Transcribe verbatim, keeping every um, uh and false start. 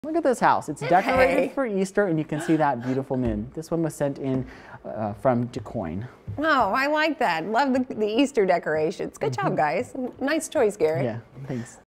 Look at this house. It's decorated hey. for Easter, and you can see that beautiful moon. This one was sent in uh, from Quoin. Oh, I like that. Love the, the Easter decorations. Good mm-hmm. job, guys. Nice choice, Gary. Yeah, thanks.